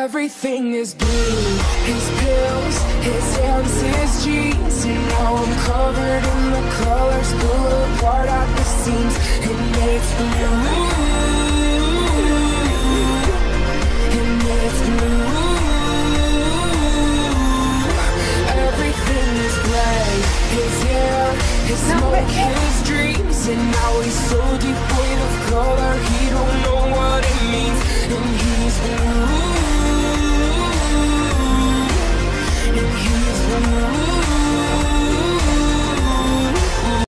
Everything is blue, his pills, his hands, his jeans. And now I'm covered in the colors, pull apart at the seams. And it's blue, and it's blue. Everything is gray, his hair, his smoke, his dreams. And now he's so devoid of color, he don't know what it means.